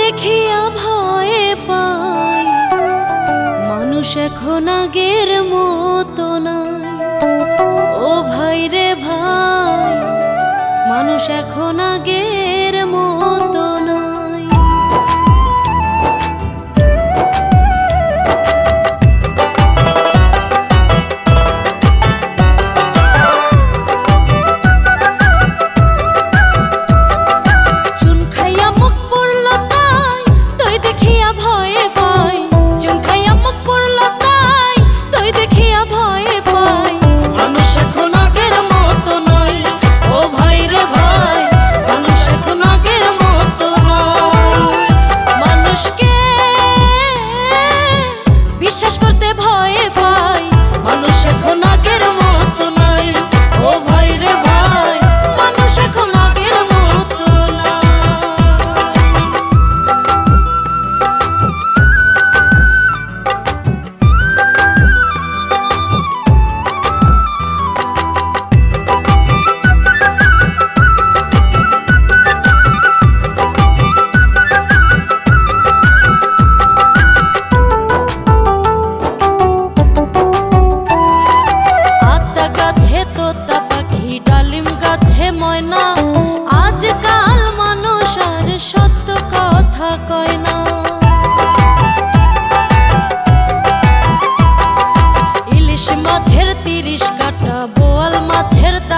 দেখিয়া ভয়ে পাই, মানুষ এখন আগের মতো নাই। ও ভাই রে ভাই, মানুষ এখন আগের মতো নাই। চুন খাইয়া মুখ পড়ল তাই, তুই দেখিয়া ভয়ে পাই। চুন খাইয়া মুখ পড়ল তাই, তুই দেখিয়া ভয়ে পাই। মানুষ এখন আগের মতো নয়। ও ভাই রে ভাই, মানুষ এখন আগের মতো নয়। মানুষকে বিশ্বাস করতে ভয়ে পাই, মানুষ এখন আগের মতো নয়। ও ভাই রে ভাই, মানুষ এখন আগের মতো নয়। আতা গাছে তোতা পাখি, ডালিম গাছে ময়না, আজকাল মানুষ আর সত্য কথা কয় না। ইলিশ মাছের 30 কাটা, বোয়াল মাছের